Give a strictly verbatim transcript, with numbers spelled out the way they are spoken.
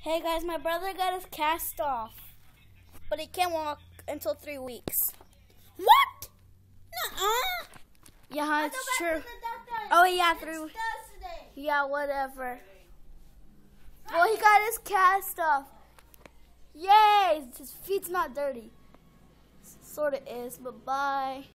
Hey guys, my brother got his cast off, but he can't walk until three weeks. What? Nuh-uh. Yeah, it's true. Oh yeah, three weeks. Yeah, whatever. Well, he got his cast off. Yay! His feet's not dirty. Sort of is, but bye.